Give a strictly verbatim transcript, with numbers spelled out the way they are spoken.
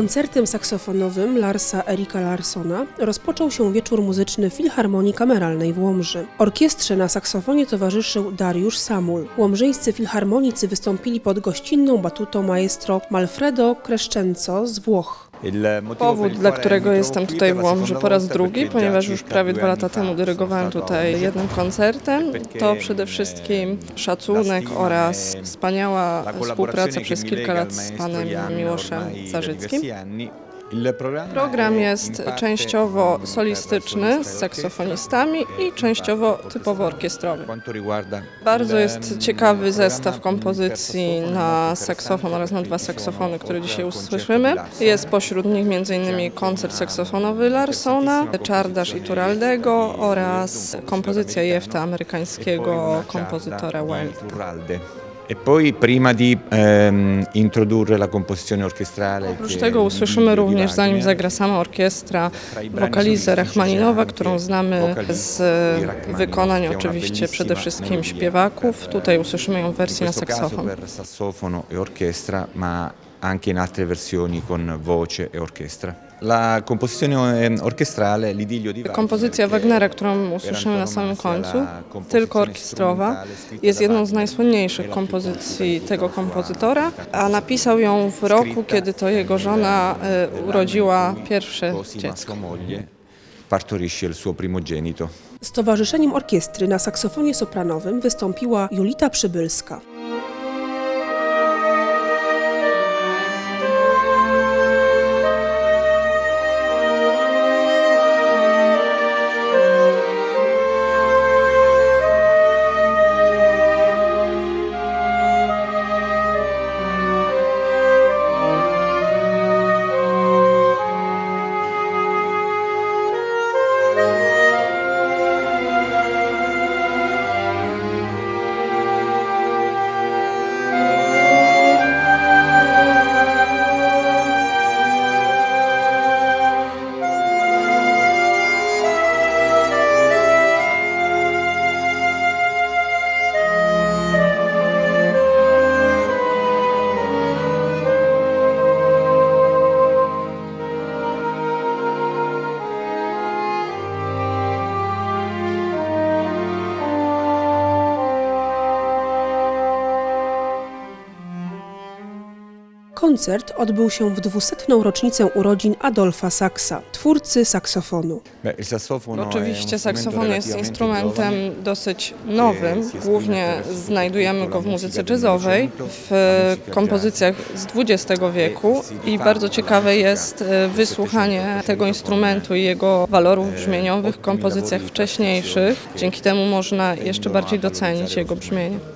Koncertem saksofonowym Larsa Erika Larssona rozpoczął się wieczór muzyczny Filharmonii Kameralnej w Łomży. Orkiestrze na saksofonie towarzyszył Dariusz Samul. Łomżyńscy filharmonicy wystąpili pod gościnną batutą maestro Manfredo Crescenzo z Włoch. Powód, dla którego jestem tutaj w Łomży po raz drugi, ponieważ już prawie dwa lata temu dyrygowałem tutaj jednym koncertem, to przede wszystkim szacunek oraz wspaniała współpraca przez kilka lat z panem Miłoszem Zarzyckim. Program jest częściowo solistyczny z saksofonistami i częściowo typowo orkiestrowy. Bardzo jest ciekawy zestaw kompozycji na saksofon oraz na dwa saksofony, które dzisiaj usłyszymy. Jest pośród nich między innymi koncert saksofonowy Larssona, Czardasz Iturraldego oraz kompozycja Jefta amerykańskiego kompozytora Wilde. E poi prima di ehm, introdurre la composizione orchestrale. Oprócz tego usłyszymy również, zanim zagra sama orkiestra, wokalizę Rachmaninowa, którą znamy z wykonań oczywiście przede wszystkim śpiewaków. Tutaj usłyszymy ją w wersji na saksofon. Sassofono e orchestra, ma anche in altre versioni con voce e orchestra. La composizione orchestrale, l'idillio di Wagner. Kompozycja Wagnera, którą usłyszymy na samym końcu, tylko orkiestrowa, jest jedną z najsłynniejszych kompozycji tego kompozytora, a napisał ją w roku, kiedy to jego żona urodziła pierwsze dziecko. Partorisce il suo primogenito. Z towarzyszeniem orkiestry na saksofonie sopranowym wystąpiła Julita Przybylska. Koncert odbył się w dwusetną rocznicę urodzin Adolfa Saxa, twórcy saksofonu. Oczywiście saksofon jest instrumentem dosyć nowym, głównie znajdujemy go w muzyce jazzowej, w kompozycjach z dwudziestego wieku i bardzo ciekawe jest wysłuchanie tego instrumentu i jego walorów brzmieniowych w kompozycjach wcześniejszych. Dzięki temu można jeszcze bardziej docenić jego brzmienie.